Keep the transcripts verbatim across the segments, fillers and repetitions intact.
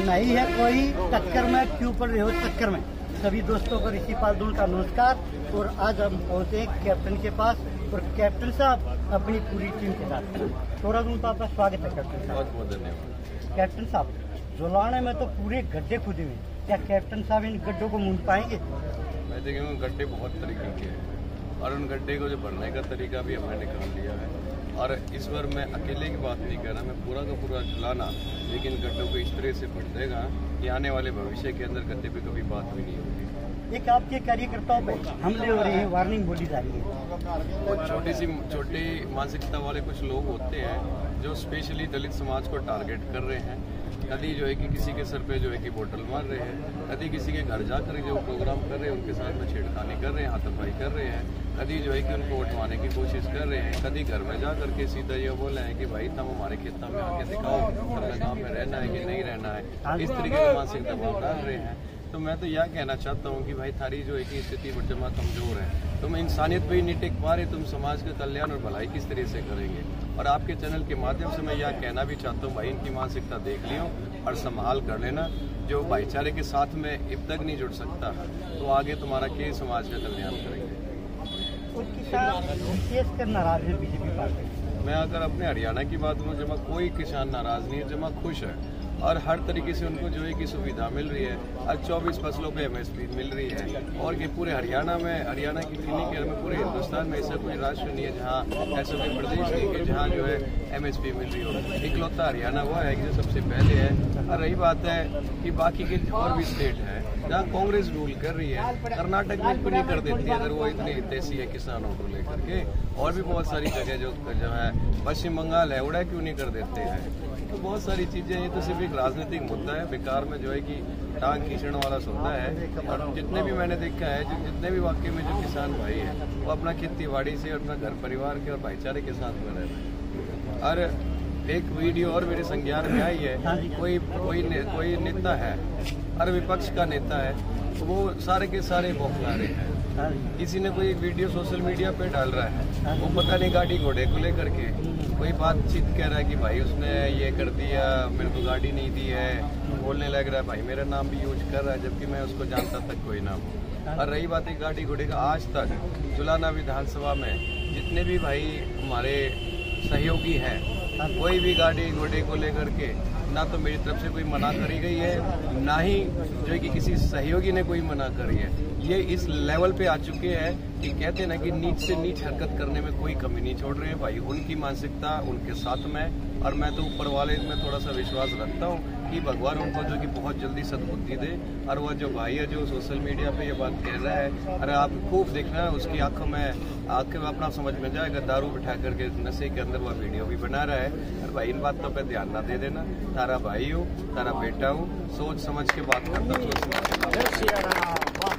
नहीं है कोई टक्कर में, क्यों पड़ रहे हो टक्कर में। सभी दोस्तों को ऋषि पालदून का नमस्कार। और आज हम पहुंचे कैप्टन के पास और कैप्टन साहब अपनी पूरी टीम के साथ। थोड़ा दूर तो आपका स्वागत है कैप्टन साहब। बहुत बहुत धन्यवाद। कैप्टन साहब, जुलाने में तो पूरे गड्ढे खुदे हुए, क्या कैप्टन साहब इन गड्ढों को मूंद पाएंगे? मैं देखूँगा गड्ढे बहुत तरीके के हैं और उन गड्ढे को जो भरने का तरीका भी हमने निकाल लिया है। और इस बार मैं अकेले की बात नहीं कर रहा, मैं पूरा का पूरा जुलाना, लेकिन गड्ढों को इस तरह से भर देगा कि आने वाले भविष्य के अंदर गड्ढे पे कभी बात भी नहीं होगी। एक आपके कार्यकर्ताओं पे हमले हो रहे हैं, वार्निंग बोली जा रही है। वो छोटी सी छोटी मानसिकता वाले कुछ लोग होते हैं जो स्पेशली दलित समाज को टारगेट कर रहे हैं। कभी जो है कि किसी के सर पे जो है कि बोतल मार रहे हैं, कभी किसी के घर जाकर जो प्रोग्राम कर रहे हैं उनके साथ में छेड़खानी कर रहे हैं, हाथापाई कर रहे हैं, कभी जो है कि उनको उठवाने की कोशिश कर रहे हैं, कभी घर में जा करके सीधा ये बोले हैं कि भाई तुम हमारे खेत में आके दिखाओ तुम्हें गाँव में रहना है कि नहीं रहना है। इस तरीके का मानसिक दबाव डाल रहे हैं। तो मैं तो यह कहना चाहता हूँ कि भाई थारी जो है कि स्थिति पर जमा कमजोर है, तुम इंसानियत पे ही नहीं टिक पा रहे, तुम समाज का कल्याण और भलाई किस तरह से करेंगे। और आपके चैनल के माध्यम से मैं यह कहना भी चाहता हूँ भाई इनकी मानसिकता देख लियो और संभाल कर लेना। जो भाईचारे के साथ में अब तक नहीं जुड़ सकता तो आगे तुम्हारा के समाज का कल्याण करेंगे। उनके साथ विशेष कर नाराज है बीजेपी पार्टी। मैं अगर अपने हरियाणा की बात करूँ, जमा कोई किसान नाराज नहीं है, जमा खुश है और हर तरीके से उनको जो है कि सुविधा मिल रही है। आज चौबीस फसलों पे एमएसपी मिल रही है और कि पूरे हरियाणा में, हरियाणा की क्लिनिक में पूरे हिंदुस्तान में ऐसा कोई राष्ट्र नहीं है जहाँ ऐसा कोई प्रदेश नहीं है जहाँ जो है एमएसपी मिल रही हो। इकलौता हरियाणा वो है जो सबसे पहले है। और रही बात है कि बाकी के और भी स्टेट है जहाँ कांग्रेस रूल कर रही है, कर्नाटक में क्यों नहीं कर देती अगर वो इतनी हितैषी है किसानों को लेकर के। और भी बहुत सारी जगह जो जो है पश्चिम बंगाल है, उड़ा क्यों नहीं कर देते हैं। तो बहुत सारी चीजें, ये तो सिर्फ एक राजनीतिक मुद्दा है। बेकार में जो है कि टांग खींचने वाला सोता है। और जितने भी मैंने देखा है, जो जितने भी वाकई में जो किसान भाई हैं वो अपना खेती बाड़ी से अपना घर परिवार के और भाईचारे के साथ में रह रहे हैं। और एक वीडियो और मेरे संज्ञान में आई है, कोई कोई ने, कोई नेता है और विपक्ष का नेता है, तो वो सारे के सारे बौखला रहे हैं। किसी ने कोई एक वीडियो सोशल मीडिया पे डाल रहा है, वो पता नहीं गाड़ी घोड़े को लेकर के कोई बातचीत कह रहा है कि भाई उसने ये कर दिया, मेरे को गाड़ी नहीं दी है, बोलने लग रहा है भाई मेरा नाम भी यूज कर रहा है, जबकि मैं उसको जानता तक कोई नाम हो। और रही बात है गाड़ी घोड़े का, आज तक जुलाना विधानसभा में जितने भी भाई हमारे सहयोगी हैं, कोई भी गाड़ी घोड़े को लेकर के ना तो मेरी तरफ से कोई मना करी गई है, ना ही जो है कि किसी सहयोगी ने कोई मना करी है। ये इस लेवल पे आ चुके हैं कि कहते हैं ना कि नीच से नीच हरकत करने में कोई कमी नहीं छोड़ रहे हैं भाई। उनकी मानसिकता उनके साथ में, और मैं तो ऊपर वाले में थोड़ा सा विश्वास रखता हूँ कि भगवान उनको जो कि बहुत जल्दी सद्बुद्धि दे। और वह जो भाई है जो सोशल मीडिया पे ये बात कह रहा है, अरे आप खूब देखना है उसकी आंखों में, आंखें में अपना समझ में जाएगा, दारू बिठा करके नशे के अंदर वह वीडियो भी बना रहा है। और भाई इन बातों पे ध्यान ना दे देना, तारा भाई हो, तारा बेटा हो, सोच समझ के बात करता, सोच समझ के।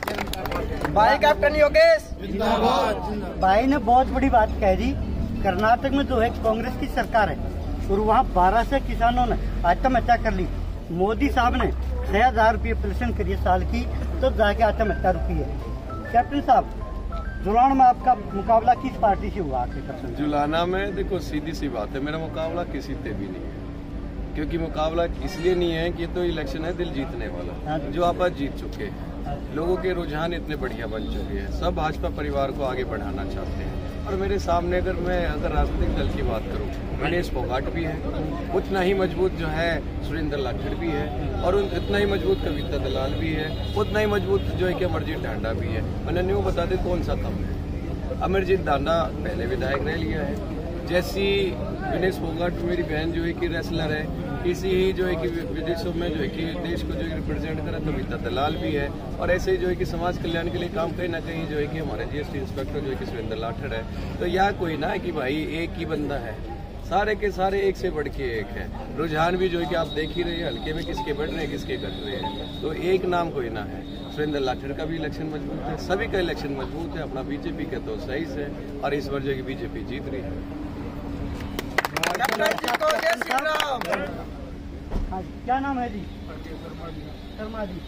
भाई कैप्टन योगेश भाई ने बहुत बड़ी बात कह दी। कर्नाटक में जो है कांग्रेस की सरकार है और वहाँ बारह से किसानों ने आत्महत्या कर ली। मोदी साहब ने छह हजार रूपये पेंशन करी साल की, तो जाके आत्महत्या रुकी है। कैप्टन साहब, जुलाना में आपका मुकाबला किस पार्टी से हुआ आखिर? जुलाना में देखो सीधी सी बात है, मेरा मुकाबला किसी से भी नहीं है। क्योंकि मुकाबला इसलिए नहीं है कि ये तो इलेक्शन है दिल जीतने वाला, जो आप आज जीत चुके हैं। लोगों के रुझान इतने बढ़िया बन चुके हैं, सब भाजपा परिवार को आगे बढ़ाना चाहते हैं। और मेरे सामने अगर मैं अगर राजनीतिक दल की बात करूं, गणेश फोगाट भी है, उतना ही मजबूत जो है सुरेंद्र लाखड़ भी है, और उतना ही मजबूत कविता दलाल भी है, उतना ही मजबूत जो है कि अमरजीत डांडा भी है। मैंने न्यू बता दे कौन सा कम है। अमरजीत डांडा पहले विधायक रह लिया है, जैसी गणेश फोगाट मेरी बहन जो है कि रेसलर है, इसी ही जो है कि विदेशों में जो है कि देश को जो है रिप्रेजेंट करा कविता दलाल भी है। और ऐसे ही जो है कि समाज कल्याण के लिए काम कहीं ना कहीं जो है कि हमारे जीएसटी इंस्पेक्टर जो है कि सुरेंद्र लाठड़ है। तो यह कोई ना है कि भाई एक ही बंदा है, सारे के सारे एक से बढ़ के एक है। रुझान भी जो है कि आप देख ही रहे हैं, हल्के में किसके बढ़ रहे हैं किसके घट रहे हैं। तो एक नाम कोई ना है, सुरेंद्र लाठड़ का भी इलेक्शन मजबूत है, सभी का इलेक्शन मजबूत है। अपना बीजेपी का तो सही से, और इस बार जो है बीजेपी जीत रही है। हाँ, क्या नाम है जी? शर्मा जी,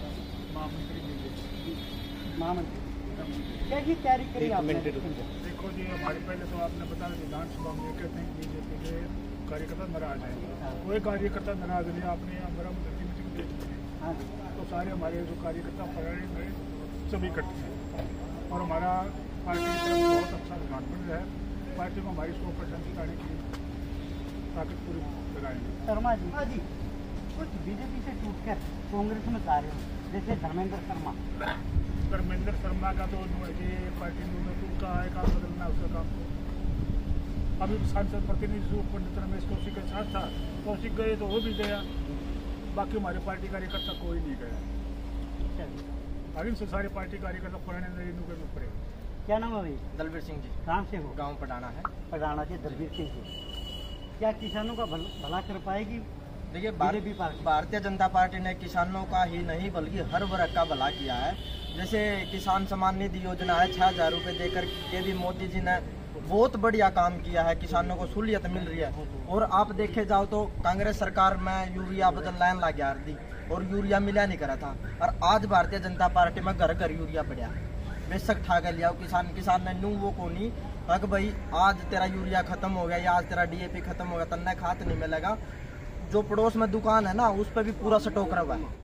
महामंत्री। क्या जी तैयारी करी आपने? देखो जी, हमारे पहले तो आपने बता दिया विधानसभा में कहते हैं बीजेपी के कार्यकर्ता नाराज है। कोई कार्यकर्ता नाराज नहीं। आपने हमारा मीटिंग देख हाँ तो सारे हमारे जो कार्यकर्ता परायण में सभी इकट्ठे हैं और हमारा पार्टी की तरफ बहुत अच्छा रुझान मिल रहा है। पार्टी को हमारी सौ परसेंट जिताने की ताकत पूरी लगाएंगे। शर्मा जी हाँ जी कुछ बीजेपी से टूटकर कांग्रेस में जा रहे हो जैसे धर्मेंद्र शर्मा। धर्मेंद्र शर्मा का तो ये पार्टी में का है काम बदलना उसका काम। अभी सांसद प्रतिनिधि पंडित रमेश कौशिक के साथ था, कौशिक गए तो वो भी गया, बाकी हमारे पार्टी कार्यकर्ता कोई नहीं गया। अभी से सारे पार्टी कार्यकर्ता पुराने नए नुके में पड़े। क्या नाम है भाई? दलबीर सिंह जी। कहाँ से हो? गांव पटाना है। पटाना से दलबीर सिंह जी। क्या किसानों का भल, भला कर पाएगी देखिए BJP party? Bharatiya Janata party ने किसानों का ही नहीं बल्कि हर वर्ग का भला किया है। जैसे किसान सम्मान निधि योजना है, छह हजार रुपये देकर के भी मोदी जी ने बहुत बढ़िया काम किया है। किसानों को सहूलियत मिल रही है। और आप देखे जाओ तो कांग्रेस सरकार में यूरिया बदल लाइन ला गया दी और यूरिया मिला नहीं करा था, और आज भारतीय जनता पार्टी में घर घर यूरिया पड़ा। बेशक ठा कर लिया किसान किसान ने नू वो को नहीं अग भाई आज तेरा यूरिया खत्म हो गया या आज तेरा डीएपी खत्म हो गया, तन्ने खाद नहीं मिलेगा। जो पड़ोस में दुकान है ना उस पर भी पूरा स्टॉक रहा है।